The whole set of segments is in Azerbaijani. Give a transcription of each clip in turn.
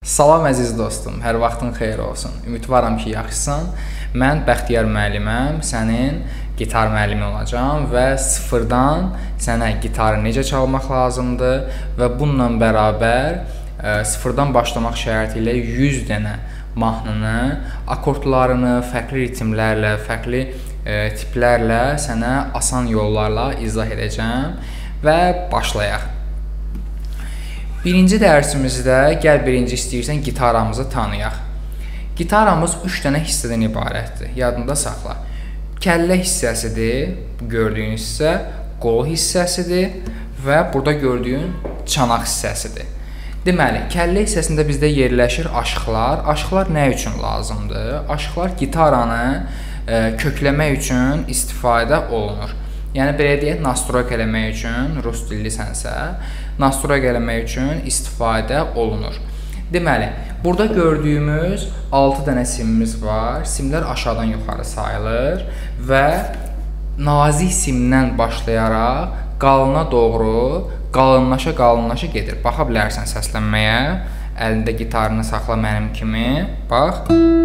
Salam əziz dostum, hər vaxtın xeyir olsun. Ümidvaram ki, yaxşısan. Mən Bəxtiyar müəlliməm, sənin gitar müəllimi olacağam və sıfırdan sənə gitarı necə çalmaq lazımdır və bununla bərabər sıfırdan başlamaq şərti ilə 100 dənə mahnını, akordlarını fərqli ritmlərlə, fərqli tiplərlə sənə asan yollarla izah edəcəm və başlayaq. Birinci dərsimizdə gəl birinci istəyirsən gitaramızı tanıyaq. Gitaramız 3 dənə hissədən ibarətdir. Yadında saxla. Kəllə hissəsidir, gördüyün hissə, qol hissəsidir və burada gördüyün çanaq hissəsidir. Deməli, kəllə hissəsində bizdə yerləşir aşıqlar. Aşıqlar nə üçün lazımdır? Aşıqlar gitaranı kökləmək üçün istifadə olunur. Yəni, belə deyək, nastroyk eləmək üçün, rus dillisənsə, nastroyk eləmək üçün istifadə olunur. Deməli, burada gördüyümüz 6 dənə simimiz var. Simlər aşağıdan yuxarı sayılır və nazik simdən başlayaraq qalına doğru qalınlaşa gedir. Baxa bilərsən səslənməyə. Əlində gitarını saxla mənim kimi. Bax.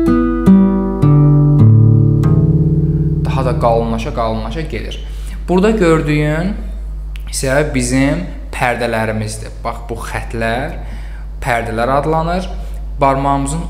Daha da qalınlaşa gedir. Burada gördüyün isə bizim pərdələrimizdir. Bax, bu xətlər pərdələr adlanır. Barmağımızın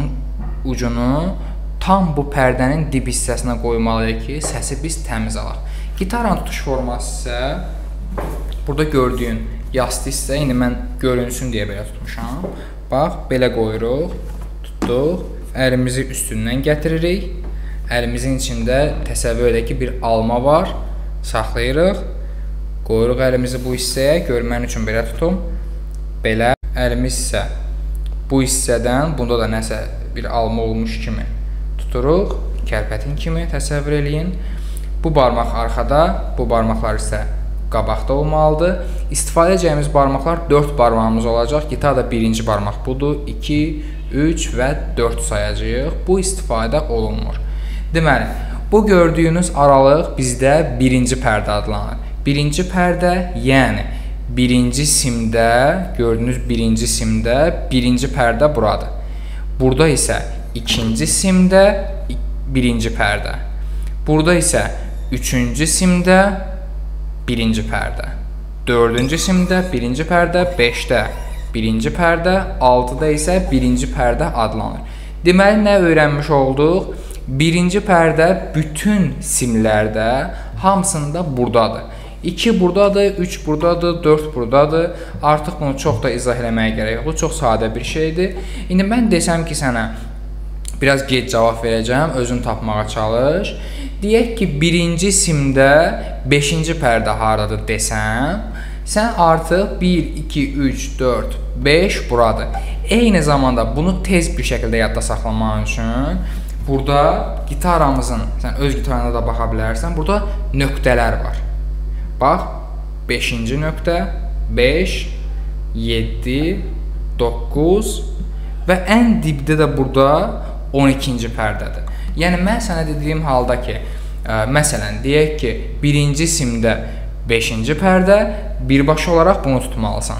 ucunu tam bu pərdənin dib hissəsinə qoymalıyıq ki, səsi biz təmiz alaq. Gitarın tutuş forması isə burada gördüyün yastı hissə, indi mən görünsün deyə belə tutmuşam. Bax, belə qoyuruq, tutduq, əlimizi üstündən gətiririk. Əlimizin içində təsəvvür edək ki, bir alma var. Saxlayırıq, qoyuruq əlimizi bu hissəyə, görmən üçün belə tutum. Belə, əlimiz isə bu hissədən, bunda da nəsə bir alma olmuş kimi tuturuq, kərpətin kimi təsəvvür eləyin. Bu barmaq arxada, bu barmaqlar isə qabaqda olmalıdır. İstifadə edəcəyimiz barmaqlar 4 barmağımız olacaq. Gitarda birinci barmaq budur, 2, 3 və 4 sayacağıq. Bu istifadə olunmur. Deməli, bu gördüyünüz aralıq bizdə birinci pərdə adlanır. Birinci pərdə, yəni birinci simdə, gördüyünüz birinci simdə birinci pərdə buradır. Burada isə ikinci simdə birinci pərdə. Burada isə üçüncü simdə birinci pərdə. Dördüncü simdə birinci pərdə, 5-də birinci pərdə, 6-da isə birinci pərdə adlanır. Deməli, nə öyrənmiş olduq? Birinci pərdə bütün simlərdə hamısında buradadır. 2 buradadır, 3 buradadır, 4 buradadır. Artıq bunu çox da izah eləməyə gərək yoxdur. Çox sadə bir şeydir. İndi mən desəm ki, sənə biraz gec cavab verəcəm, özün tapmağa çalış. Deyək ki, birinci simdə 5-ci pərdə haradadır desəm, sən artıq 1, 2, 3, 4, 5 buradır. Eyni zamanda bunu tez bir şəkildə yadda saxlamaq üçün burada gitaramızın, sən öz gitarına da baxa bilərsən, burada nöqtələr var. Bax, 5-ci nöqtə, 5, 7, 9 və ən dibdə də burada 12-ci pərdədir. Yəni, mən sənə dediyim halda ki, məsələn, deyək ki, birinci simdə 5-ci pərdə, birbaşa olaraq bunu tutmalısan.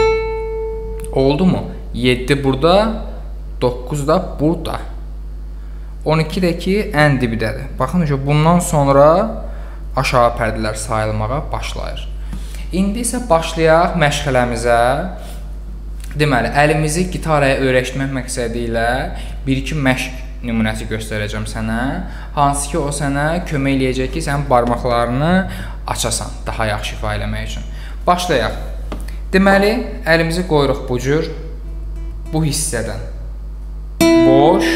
Oldu mu? 7 burada, 9 da burada. 12-dəki ən dibidədir. Baxın, bundan sonra aşağı pərdələr sayılmağa başlayır. İndi isə başlayaq məşğələmizə. Deməli, əlimizi gitaraya öyrəşmək məqsədi ilə 1-2 məşq nümunəsi göstərəcəm sənə. Hansı ki, o sənə kömək eləyəcək ki, sən barmaqlarını açasan, daha yaxşı ifa eləmək üçün. Başlayaq. Deməli, əlimizi qoyuruq bu cür, bu hissədən. Boş.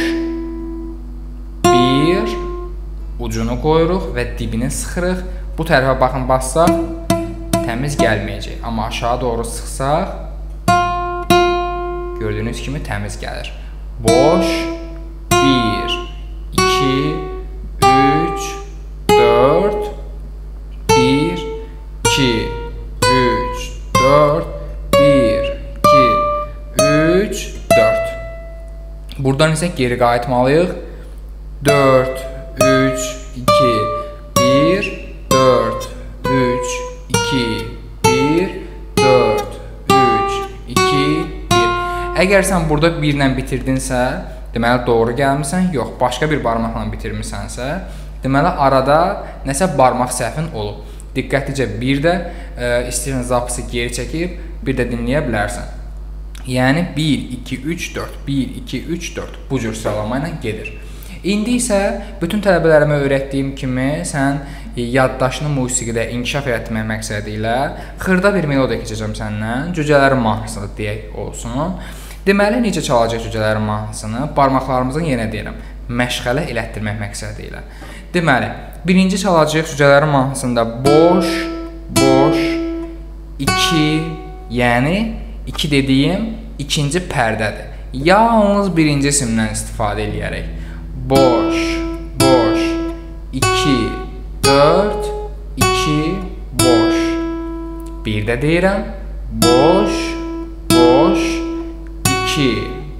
Ucunu qoyuruq və dibini sıxırıq. Bu tərəfə baxın, bassaq, təmiz gəlməyəcək. Amma aşağı doğru sıxsaq, gördüyünüz kimi təmiz gəlir. Boş, 1, 2, 3, 4, 1, 2, 3, 4, 1, 2, 3, 4. Buradan isə geri qayıtmalıyıq. 4, 3, 2, 1, 4, 3, 2, 1, 4, 3, 2, 1. Əgər sən burada 1 ilə bitirdinsə, deməli doğru gəlmisən. Yox, başqa bir barmaqla bitirmisənsə, deməli arada nəsə barmaq səhvin olub. Diqqətlicə bir də istəyirsən zapisi geri çəkib, bir də dinləyə bilərsən. Yəni 1 2 3 4, 1 2 3 4 bu cür sıralama ilə gedir. İndi isə bütün tələbələrimə öyrətdiyim kimi sən yaddaşını musiqidə inkişaf etmək məqsədi ilə xırda bir melodiya keçəcəm səndən. Cücələrin mahnısını deyək olsun. Deməli, necə çalacaq cücələrin mahnısını? Barmaqlarımızın yenə deyirəm, məşğələ elətdirmək məqsədi ilə. Deməli, birinci çalacaq cücələrin mahnısında boş, boş, 2, yəni 2 dediyim ikinci pərdədir. Yalnız birinci simdən istifadə eləyərək. Boş, boş, 2, 4, 2, boş. Bir də deyirəm, boş, boş, 2,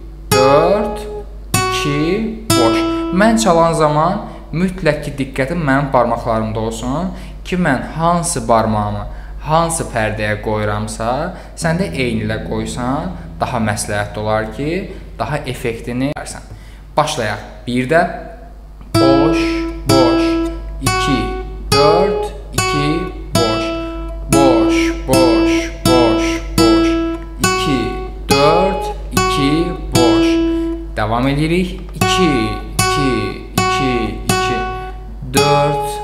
4, 2, boş. Mən çalan zaman mütləq ki, diqqətim mənim barmaqlarımda olsun ki, mən hansı barmağımı hansı pərdəyə qoyuramsa, sən də eyni ilə qoysan, daha məsləhətli olar ki, daha effektini versən. Başlayaq. Bir də boş, boş, 2, 4, 2, boş, boş, boş, boş, boş, 2, 4, 2, boş. Davam edirik. 2, 2, 2, 2, 4,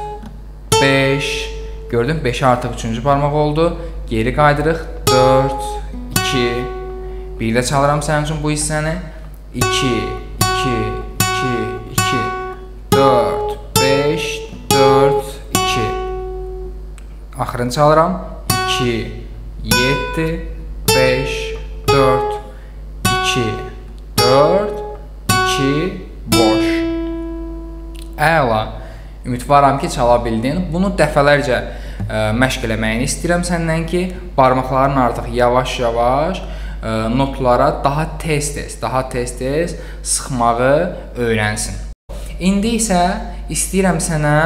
5. Gördün, 5 artıq 3-cü barmaq oldu. Geri qaydırıq. 4, 2. Bir də çalıram sənin üçün bu hissəni. 2, 2, 2, 2, 4, 5, 4, 2. Axırını çalıram. 2, 7, 5, 4, 2, 4, 2, boş. Əla. Ümidvaram ki, çala bildin. Bunu dəfələrcə məşq eləməyini istəyirəm səndən ki, barmaqların artıq yavaş-yavaş notlara daha tez-tez sıxmağı öyrənsin. İndi isə istəyirəm sənə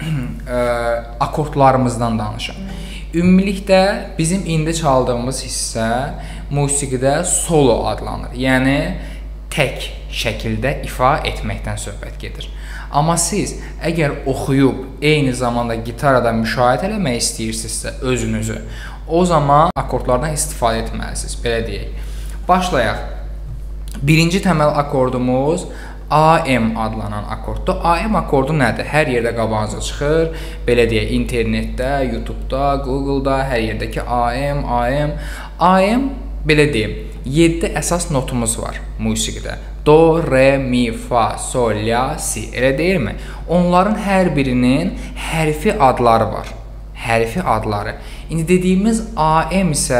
akordlarımızdan danışım. Ümumilikdə bizim indi çaldığımız hissə musiqidə solo adlanır. Yəni tək şəkildə ifa etməkdən söhbət gedir. Amma siz əgər oxuyub eyni zamanda gitarada müşahidə eləmək istəyirsinizsə özünüzü, o zaman akordlardan istifadə etməlisiniz, belə deyək. Başlayaq. Birinci təməl akordumuz AM adlanan akorddur. AM akordu nədir? Hər yerdə qabağınıza çıxır. Belə deyək, internetdə, YouTube-da, Google-da, hər yerdəki AM. AM, belə deyim, 7 əsas notumuz var musiqidə. Do, re, mi, fa, sol, la, si. Elə deyilmi? Onların hər birinin hərfi adları var. Hərfi adları. İndi dediyimiz AM isə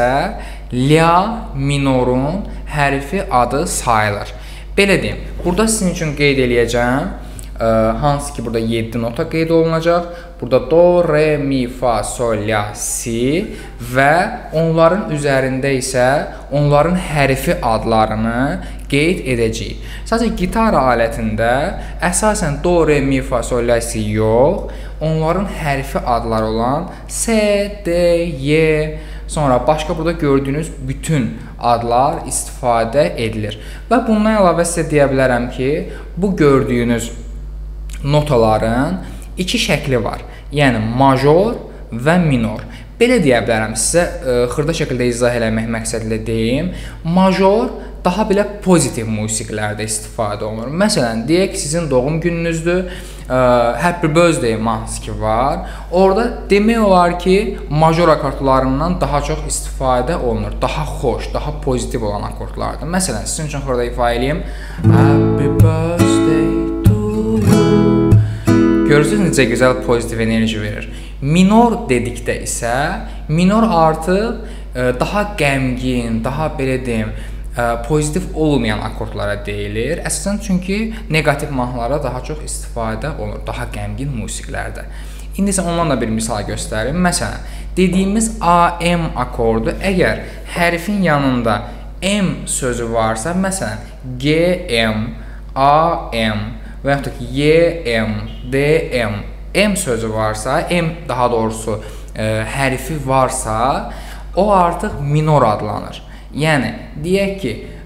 la minorun hərfi adı sayılır. Belə deyim, burada sizin üçün qeyd eləyəcəm. Hansı ki, burada 7 nota qeyd olunacaq. Burada do, re, mi, fa, sol, la, si və onların üzərində isə onların hərfi adlarını qeyd edəcəyik. Sadəcə gitar alətində əsasən do, re, mi, fa, sol, la, si yox, onların hərfi adları olan S, D, Y, sonra başqa burada gördüyünüz bütün adlar istifadə edilir. Və bundan əlavə sizə deyə bilərəm ki, bu gördüyünüz notaların iki şəkli var. Yəni major və minor. Belə deyə bilərəm, sizə xırda şəkildə izah eləmək məqsədilə deyim. Major daha belə pozitiv musiqilərdə istifadə olunur. Məsələn, deyək ki, sizin doğum gününüzdür. Happy Birthday mahnısı ki var. Orada demək olar ki, major akordlarından daha çox istifadə olunur. Daha xoş, daha pozitiv olan akordlardır. Məsələn, sizin üçün xırda ifa eləyim. Happy Birthday to you. Görürsünüz necə gözəl pozitiv enerji verir. Minor dedikdə isə, minor artıq daha qəmgin, daha belə deyim, pozitiv olmayan akordlara deyilir. Əsasən çünki negativ mahnılara daha çox istifadə olunur, daha qəmgin musiqilərdə. İndi isə onlarla bir misal göstərim. Məsələn, dediyimiz AM akordu əgər hərfin yanında M sözü varsa, məsələn, GM, AM və yaxud da YM, DM, M sözü varsa, M daha doğrusu hərfi varsa, o artıq minor adlanır. Yəni, deyək ki,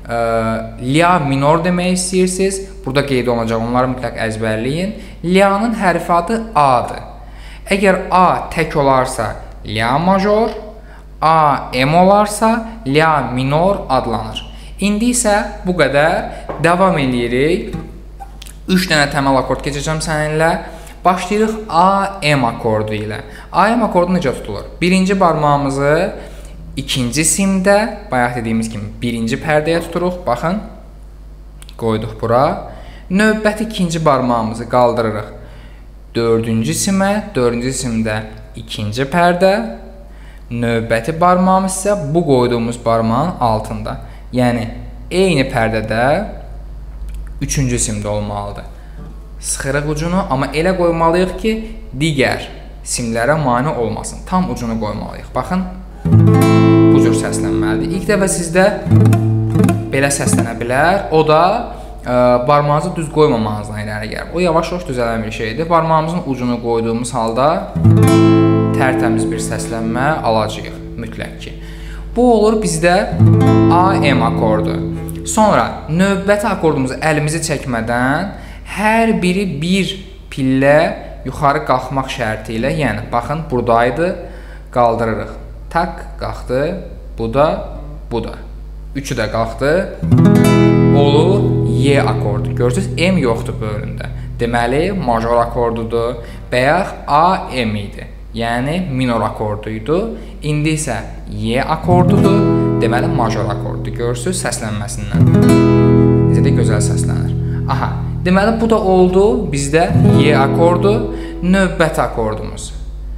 La minor demək istəyirsiniz. Burada qeyd olunacaq, onları mütləq əzbərləyin. La-nın hərfi adı A-dır. Əgər A tək olarsa La major, A M olarsa La minor adlanır. İndi isə bu qədər. Davam edirik. 3 dənə təməl akord keçəcəm səninlə. Başlayırıq A-M akordu ilə. A-M akordu necə tutulur? Birinci barmağımızı ikinci simdə, bayaq dediyimiz kimi birinci pərdəyə tuturuq. Baxın, qoyduq bura. Növbəti ikinci barmağımızı qaldırırıq dördüncü simə. Dördüncü simdə ikinci pərdə. Növbəti barmağımız isə bu qoyduğumuz barmağın altında. Yəni, eyni pərdədə üçüncü simdə olmalıdır. Sıxırıq ucunu, amma elə qoymalıyıq ki, digər simlərə mane olmasın. Tam ucunu qoymalıyıq. Baxın, bu cür səslənməlidir. İlk dəfə sizdə belə səslənə bilər. O da barmağınızı düz qoymamağınızdan irəli gəlir. O yavaş-yavaş düzələn bir şeydir. Barmağımızın ucunu qoyduğumuz halda tərtəmiz bir səslənmə alacağıq mütləq ki. Bu olur bizdə A-M akordu. Sonra növbəti akordumuzu əlimizi çəkmədən hər biri bir pillə yuxarı qalxmaq şərti ilə, yəni baxın buradaydı, qaldırırıq. Tak, qalxdı, bu da, bu da. Üçü də qalxdı. Olur Y akordu. Görürsünüz, M yoxdur bu bölümdə. Deməli, major akordudur. Bayaq A-M idi. Yəni, minor akorduydu. İndi isə Y akordudur. Deməli, major akordudur. Görürsünüz, səslənməsindən. Necə də gözəl səslənir. Aha, deməli, bu da oldu. Bizdə Y akordu. Növbəti akordumuz.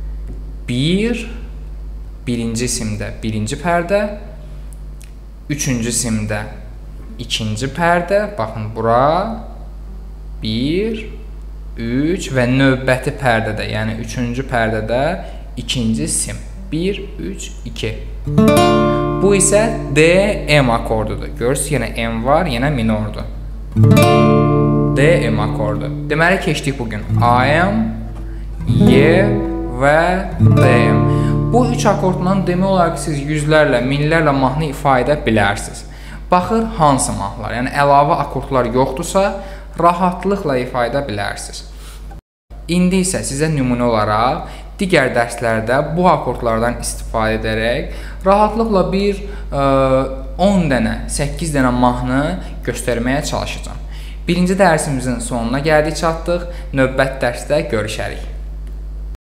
Birinci simdə birinci pərdə. Üçüncü simdə ikinci pərdə. Baxın, bura. 1, 3 və növbəti pərdədə, yəni üçüncü pərdədə ikinci sim. 1, 3, 2. Bu isə D-M akordudur. Görürsünüz, yenə M var, yenə minordur. D-M akordu. Deməli, keçdik bugün. A-M, Y və D-M. Bu üç akorddan demək olar ki, siz yüzlərlə, minlərlə mahnı ifa edə bilərsiniz. Baxır, hansı mahnılar, yəni əlavə akordlar yoxdursa, rahatlıqla ifa edə bilərsiniz. İndi isə sizə nümunə olaraq digər dərslərdə bu akordlardan istifadə edərək rahatlıqla bir 10 dənə, 8 dənə mahnı göstərməyə çalışacağam. Birinci dərsimizin sonuna gəldik, çatdıq. Növbəti dərsdə görüşərik.